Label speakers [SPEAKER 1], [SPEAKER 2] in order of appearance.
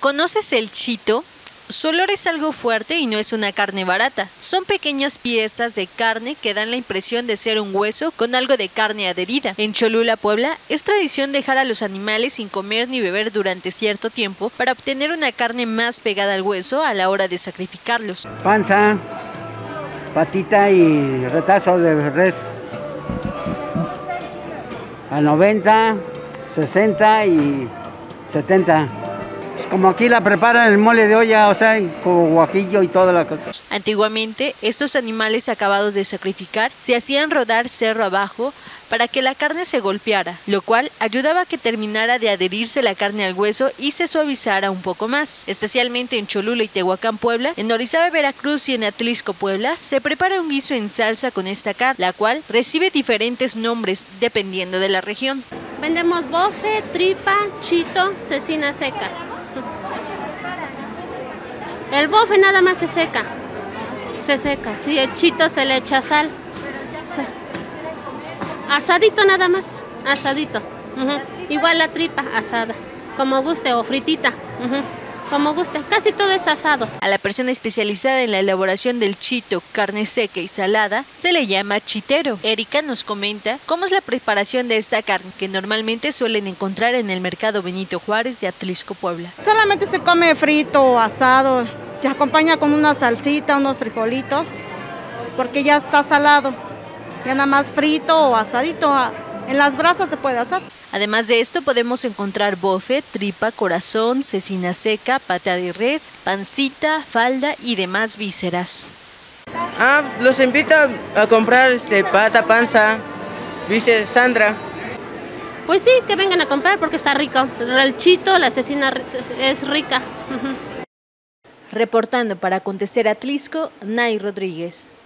[SPEAKER 1] ¿Conoces el chito? Su olor es algo fuerte y no es una carne barata. Son pequeñas piezas de carne que dan la impresión de ser un hueso con algo de carne adherida. En Cholula, Puebla, es tradición dejar a los animales sin comer ni beber durante cierto tiempo para obtener una carne más pegada al hueso a la hora de sacrificarlos.
[SPEAKER 2] Panza, patita y retazo de res. A 90, 60 y 70. Como aquí la preparan el mole de olla, o sea, con guajillo y toda la cosa.
[SPEAKER 1] Antiguamente, estos animales acabados de sacrificar se hacían rodar cerro abajo para que la carne se golpeara, lo cual ayudaba a que terminara de adherirse la carne al hueso y se suavizara un poco más. Especialmente en Cholula y Tehuacán, Puebla, en Orizaba, Veracruz y en Atlisco, Puebla, se prepara un guiso en salsa con esta carne, la cual recibe diferentes nombres dependiendo de la región.
[SPEAKER 3] Vendemos bofe, tripa, chito, cecina seca. El bofe nada más se seca, sí, el chito se le echa sal, asadito nada más, asadito, igual la tripa asada, como guste, o fritita, como guste, casi todo es asado.
[SPEAKER 1] A la persona especializada en la elaboración del chito, carne seca y salada, se le llama chitero. Erika nos comenta cómo es la preparación de esta carne, que normalmente suelen encontrar en el mercado Benito Juárez de Atlisco, Puebla.
[SPEAKER 4] Solamente se come frito o asado, se acompaña con una salsita, unos frijolitos, porque ya está salado, ya nada más frito o asadito, en las brasas se puede asar.
[SPEAKER 1] Además de esto podemos encontrar bofe, tripa, corazón, cecina seca, pata de res, pancita, falda y demás vísceras.
[SPEAKER 5] Los invito a comprar pata, panza, dice Sandra.
[SPEAKER 3] Pues sí, que vengan a comprar porque está rico. El chito, la cecina es rica.
[SPEAKER 1] Reportando para Acontecer Atlisco, Nay Rodríguez.